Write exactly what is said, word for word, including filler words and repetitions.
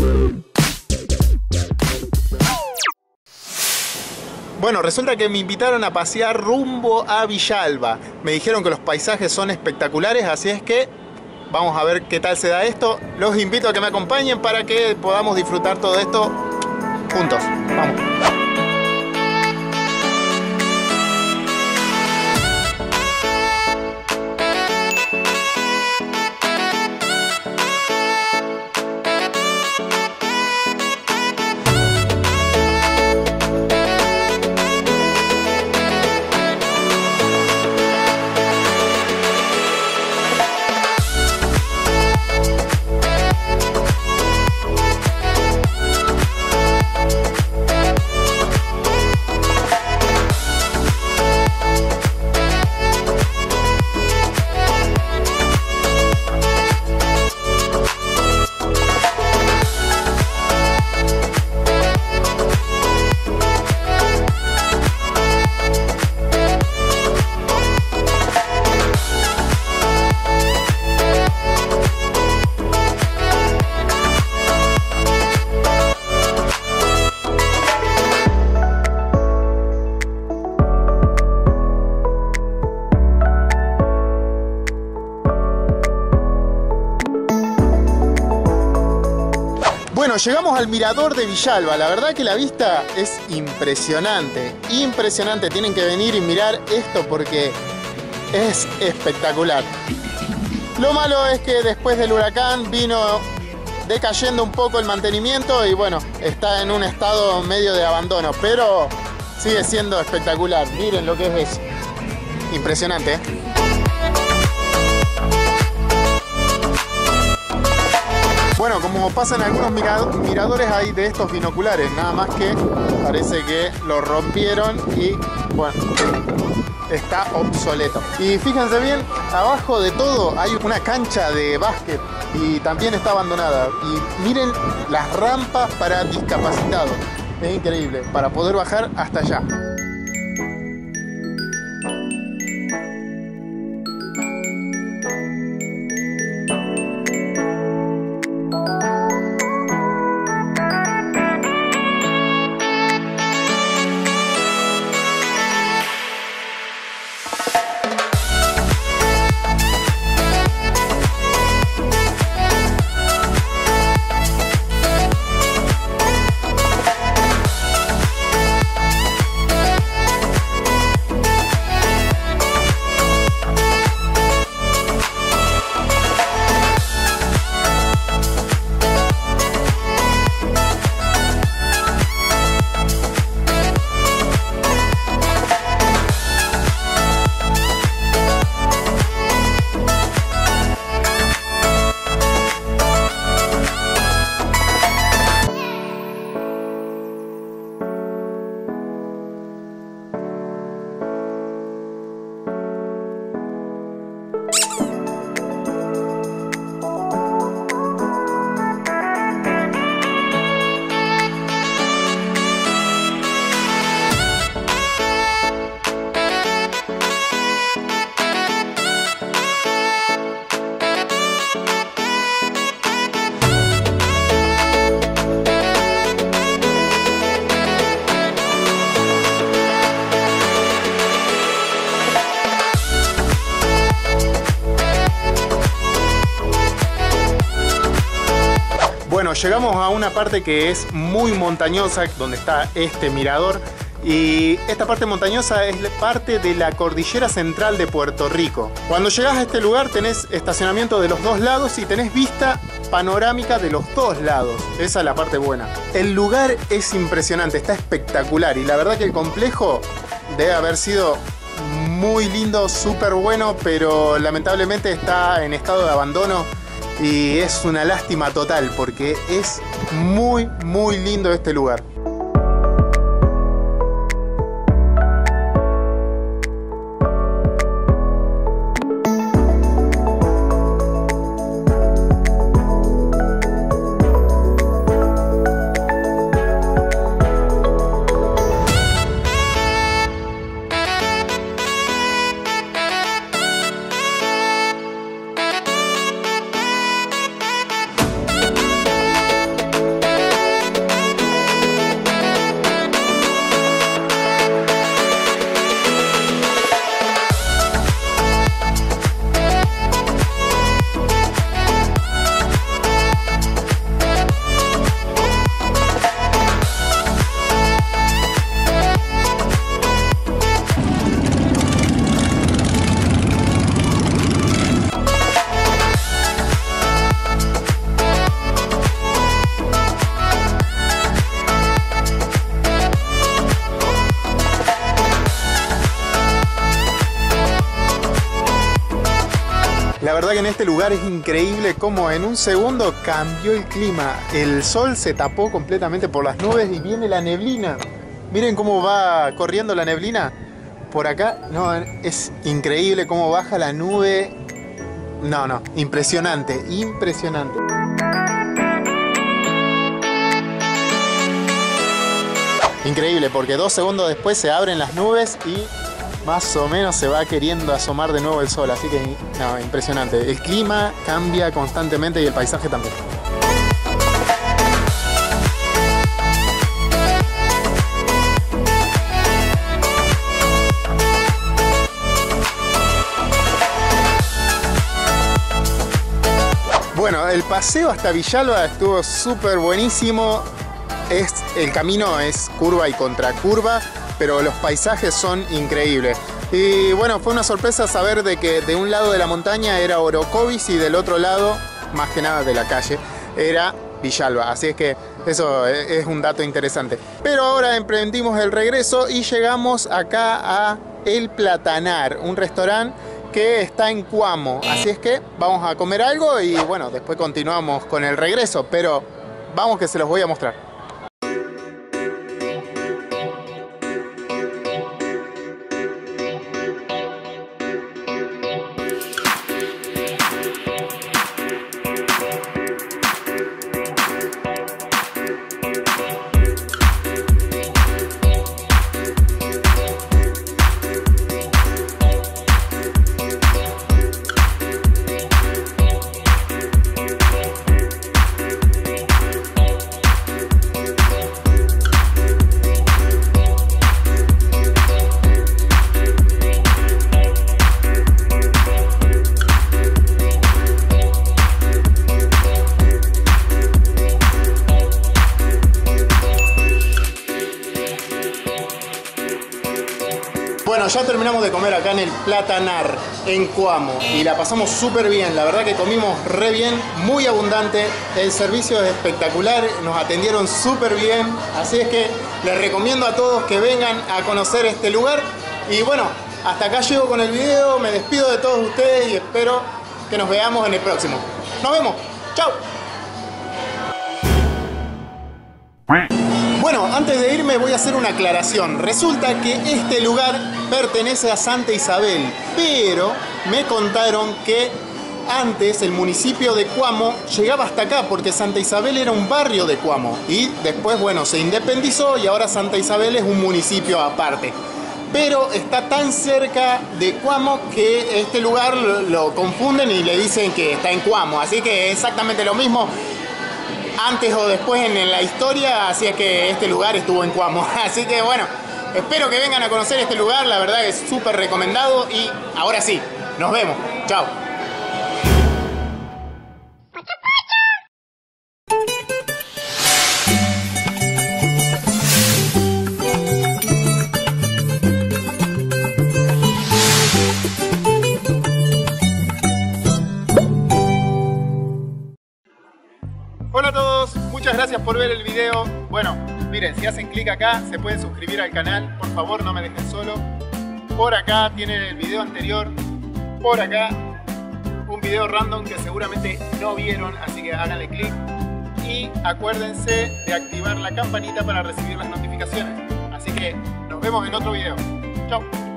Bueno, resulta que me invitaron a pasear rumbo a Villalba. Me dijeron que los paisajes son espectaculares, así es que vamos a ver qué tal se da esto. Los invito a que me acompañen para que podamos disfrutar todo esto juntos. Vamos. Bueno, llegamos al mirador de Villalba. La verdad que la vista es impresionante, impresionante. Tienen que venir y mirar esto porque es espectacular. Lo malo es que después del huracán vino decayendo un poco el mantenimiento y bueno, está en un estado medio de abandono, pero sigue siendo espectacular. Miren lo que es eso. Impresionante, ¿eh? Bueno, como pasan algunos miradores hay de estos binoculares, nada más que parece que lo rompieron y bueno, está obsoleto. Y fíjense bien, abajo de todo hay una cancha de básquet y también está abandonada. Y miren las rampas para discapacitados, es increíble, para poder bajar hasta allá. Bueno, llegamos a una parte que es muy montañosa, donde está este mirador. Y esta parte montañosa es parte de la cordillera central de Puerto Rico. Cuando llegas a este lugar tenés estacionamiento de los dos lados y tenés vista panorámica de los dos lados. Esa es la parte buena. El lugar es impresionante, está espectacular. Y la verdad que el complejo debe haber sido muy lindo, súper bueno, pero lamentablemente está en estado de abandono. Y es una lástima total porque es muy, muy lindo este lugar. que en este lugar es increíble cómo en un segundo cambió el clima. El sol se tapó completamente por las nubes y viene la neblina. Miren cómo va corriendo la neblina por acá. No, es increíble cómo baja la nube. No, no, impresionante, impresionante. Increíble, porque dos segundos después se abren las nubes y más o menos se va queriendo asomar de nuevo el sol. Así que, no, impresionante. El clima cambia constantemente y el paisaje también. Bueno, el paseo hasta Villalba estuvo súper buenísimo. Es, el camino es curva y contracurva, pero los paisajes son increíbles. Y bueno, fue una sorpresa saber de que de un lado de la montaña era Orocovis y del otro lado, más que nada de la calle, era Villalba. Así es que eso es un dato interesante. Pero ahora emprendimos el regreso y llegamos acá a El Platanar, un restaurante que está en Cuamo. Así es que vamos a comer algo y bueno, después continuamos con el regreso, pero vamos que se los voy a mostrar. Bueno, ya terminamos de comer acá en El Platanar, en Cuamo, y la pasamos súper bien. La verdad que comimos re bien, muy abundante, el servicio es espectacular, nos atendieron súper bien, así es que les recomiendo a todos que vengan a conocer este lugar. Y bueno, hasta acá llego con el video, me despido de todos ustedes y espero que nos veamos en el próximo. ¡Nos vemos! ¡Chao! Bueno, antes de irme voy a hacer una aclaración. Resulta que este lugar pertenece a Santa Isabel, pero me contaron que antes el municipio de Cuamo llegaba hasta acá porque Santa Isabel era un barrio de Cuamo y después, bueno, se independizó y ahora Santa Isabel es un municipio aparte. Pero está tan cerca de Cuamo que este lugar lo, lo confunden y le dicen que está en Cuamo, así que exactamente lo mismo antes o después en la historia, así es que este lugar estuvo en Cuamo. Así que bueno, espero que vengan a conocer este lugar, la verdad es súper recomendado y ahora sí, nos vemos. Chao. Hola a todos, muchas gracias por ver el video. Bueno, miren, si hacen clic acá se pueden suscribir al canal, por favor no me dejen solo. Por acá tienen el video anterior, por acá un video random que seguramente no vieron, así que háganle clic. Y acuérdense de activar la campanita para recibir las notificaciones. Así que nos vemos en otro video. Chao.